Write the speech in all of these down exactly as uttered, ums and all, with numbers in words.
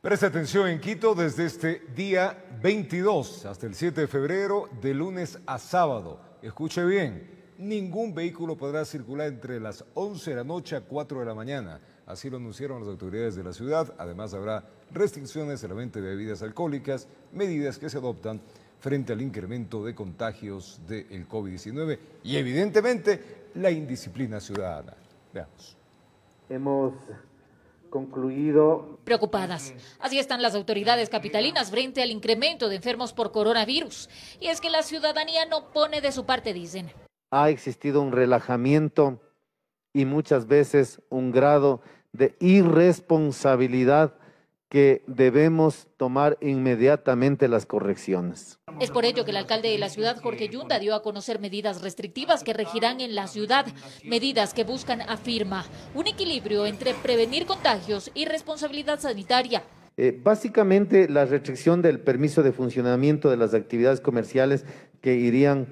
Presta atención en Quito desde este día veintidós hasta el siete de febrero, de lunes a sábado. Escuche bien, ningún vehículo podrá circular entre las once de la noche a cuatro de la mañana. Así lo anunciaron las autoridades de la ciudad. Además habrá restricciones en la venta de bebidas alcohólicas, medidas que se adoptan frente al incremento de contagios del COVID diecinueve y evidentemente la indisciplina ciudadana. Veamos. Hemos concluido. Preocupadas. Así están las autoridades capitalinas frente al incremento de enfermos por coronavirus. Y es que la ciudadanía no pone de su parte, dicen. Ha existido un relajamiento y muchas veces un grado de irresponsabilidad que debemos tomar inmediatamente las correcciones. Es por ello que el alcalde de la ciudad, Jorge Yunda, dio a conocer medidas restrictivas que regirán en la ciudad, medidas que buscan, afirma, un equilibrio entre prevenir contagios y responsabilidad sanitaria. Eh, básicamente la restricción del permiso de funcionamiento de las actividades comerciales que irían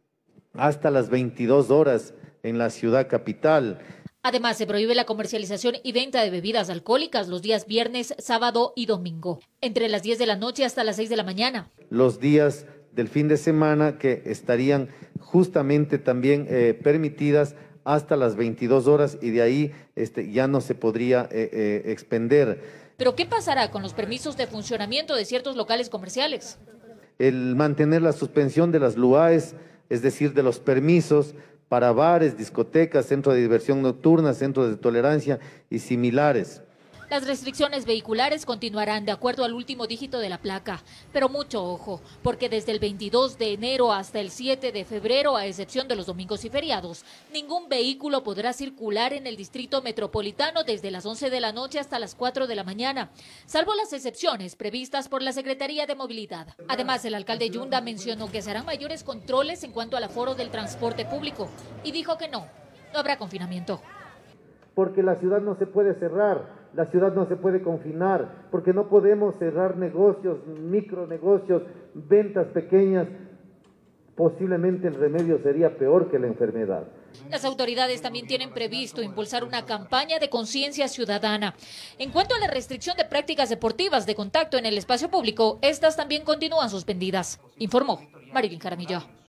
hasta las veintidós horas en la ciudad capital. Además, se prohíbe la comercialización y venta de bebidas alcohólicas los días viernes, sábado y domingo, entre las diez de la noche hasta las seis de la mañana. Los días del fin de semana que estarían justamente también eh, permitidas hasta las veintidós horas y de ahí este, ya no se podría eh, eh, expender. ¿Pero qué pasará con los permisos de funcionamiento de ciertos locales comerciales? El mantener la suspensión de las L U A Es, es decir, de los permisos para bares, discotecas, centros de diversión nocturna, centros de tolerancia y similares. Las restricciones vehiculares continuarán de acuerdo al último dígito de la placa, pero mucho ojo, porque desde el veintidós de enero hasta el siete de febrero, a excepción de los domingos y feriados, ningún vehículo podrá circular en el distrito metropolitano desde las once de la noche hasta las cuatro de la mañana, salvo las excepciones previstas por la Secretaría de Movilidad. Además, el alcalde Yunda mencionó que se harán mayores controles en cuanto al aforo del transporte público y dijo que no, no habrá confinamiento. Porque la ciudad no se puede cerrar, la ciudad no se puede confinar, porque no podemos cerrar negocios, micronegocios, ventas pequeñas. Posiblemente el remedio sería peor que la enfermedad. Las autoridades también tienen previsto impulsar una campaña de conciencia ciudadana. En cuanto a la restricción de prácticas deportivas de contacto en el espacio público, estas también continúan suspendidas, informó Marilyn Jaramillo.